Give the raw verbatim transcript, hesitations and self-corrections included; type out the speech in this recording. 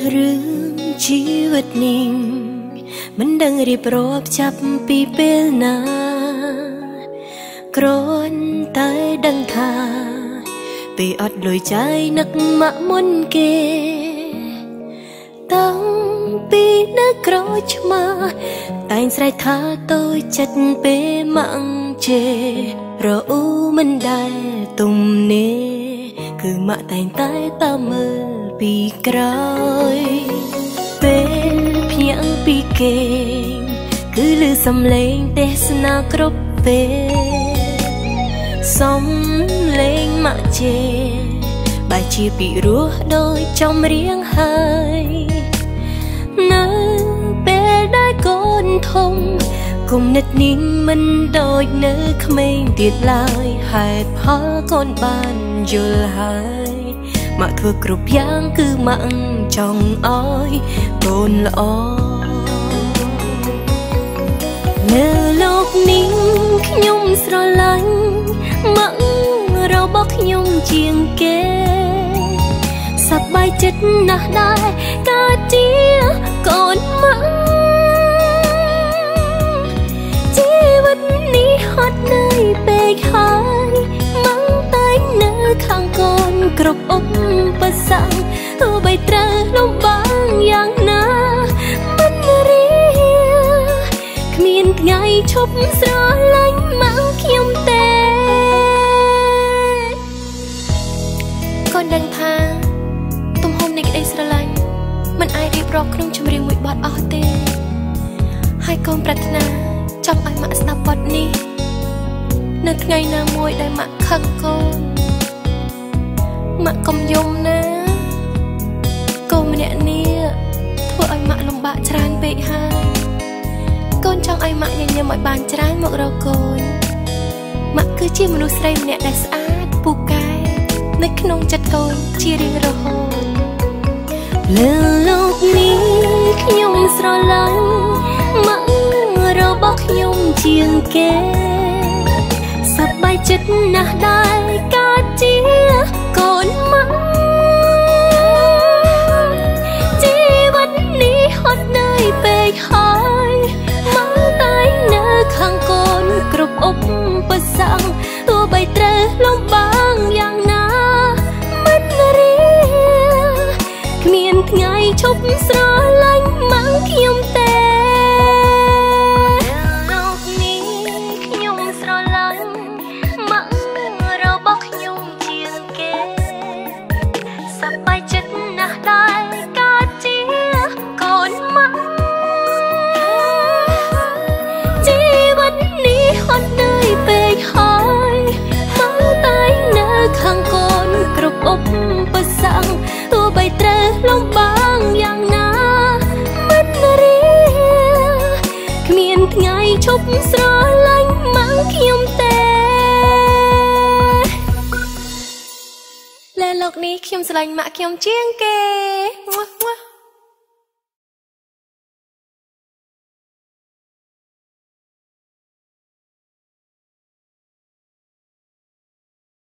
រឿងជីវិតនេះមិនដឹងរៀបរាប់ចាប់ពីពេលណាគ្រាន់តែដឹងថាពេលអត់លុយចាយនឹកម៉ាក់មុនគេតាំងពីនៅក្រោយឆ្មាតែងស្រែកថាតូចចិត្តពេលម៉ាក់ជេរអ៊ូមិនដែលទំនេរគឺម៉ាក់តែងតែតាមមើលពីក្រោយពេលភ្ញាក់ពីគេគឺឮសំឡេងទេសនាគ្រប់ពេលសំឡេងម៉ាក់ជេបែរជាពីរោះដូចចំរៀងហើយនៅពេលដែលកូនធំគំនិតនេះមិនដូចនៅក្មេងទៀតឡើយហេតុផលកូនបានយល់ហើយម៉ាក់ធ្វើគ្រប់យ៉ាងគឺម៉ាក់ចង់ឲ្យកូនល្អនៅលោកនេះខ្ញុំស្រឡាញ់ម៉ាក់របស់ខ្ញុំជាងគេសប្បាយចិត្តណាស់ដែរកើតជាកូនម៉ាក់ជីវិតនេះហត់នឿយពេកហើយម៉ាក់តែងនៅខាងកូនគ្រប់ឧបសគ្គទោះបីត្រូវលំបាកយ៉ាងណាមិនរៀគ្មានថ្ងៃឈប់ស្រឡាញ់ម៉ាក់ខ្ញុំទេកូនដឹងថាទំហំនៃក្តីស្រឡាញ់មិនអាចរៀបរាប់ក្នុងចម្រៀងមួយបទអស់ទេហើយកូនប្រាថ្នាចង់ឲ្យម៉ាក់ស្ដាប់បទនេះនៅថ្ងៃណាមួយដែលម៉ាក់ខឹងកូនម៉ាក់កុំយំណាកូនម្នាក់នេះធ្វើឲ្យម៉ាក់លំបាកច្រើនពេកហើយកូនចង់ឲ្យម៉ាក់ញញឹមឲ្យបានច្រើនមករកកូនម៉ាក់គឺជាមនុស្សស្រីម្នាក់ដែលស្អាតពូកែនៅក្នុងចិត្តកូនជារៀងរហូតលើលោកនេះខ្ញុំស្រឡាញ់ម៉ាក់របស់ខ្ញុំជាងគេសប្បាយចិត្តណាស់ដែរកើតជាកូនម៉ាក់ជីវិតនេះហត់នឿយពេកហើយម៉ាក់តែនៅខាងកូនគ្រប់ឧបសគ្គទោះបីត្រូវលំបាកយ៉ាងណាមិនរៀគ្មានថ្ងៃឈប់ស្រឡាញ់ម៉ាក់ខ្ញុំទេឧបសគ្គទោះបីត្រូវលំបាកយ៉ាងណាមិនរៀគ្មានថ្ងៃឈប់ស្រឡាញ់ម៉ាក់ខ្ញុំទេលើលោកនេះខ្ញុំស្រឡាញ់ម៉ាក់ខ្ញុំជាងគេ